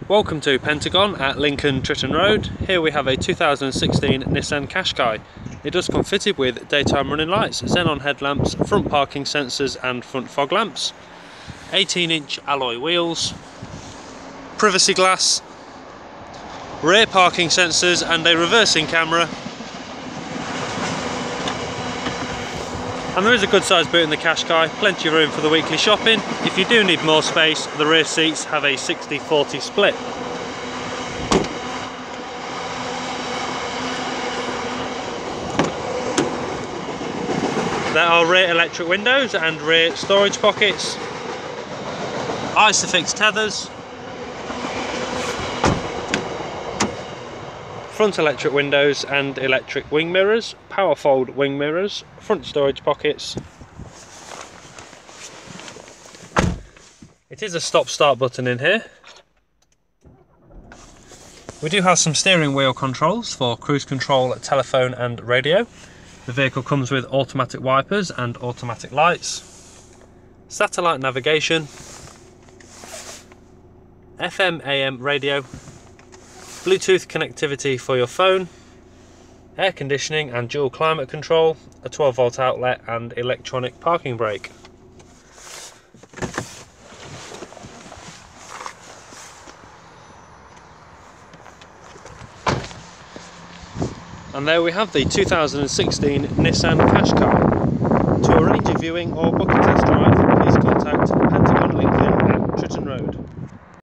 Welcome to Pentagon at Lincoln Tritton Road. Here we have a 2016 Nissan Qashqai. It does come fitted with daytime running lights, xenon headlamps, front parking sensors and front fog lamps, 18-inch alloy wheels, privacy glass, rear parking sensors and a reversing camera. And there is a good sized boot in the Qashqai, plenty of room for the weekly shopping. If you do need more space, the rear seats have a 60-40 split. There are rear electric windows and rear storage pockets, ISOFIX tethers, front electric windows and electric wing mirrors, power fold wing mirrors, front storage pockets. It is a stop start button in here. We do have some steering wheel controls for cruise control, telephone and radio. The vehicle comes with automatic wipers and automatic lights, satellite navigation, FM AM radio, Bluetooth connectivity for your phone, air conditioning and dual climate control, a 12-volt outlet and electronic parking brake. And there we have the 2016 Nissan Qashqai. To arrange a viewing or book a test drive, please contact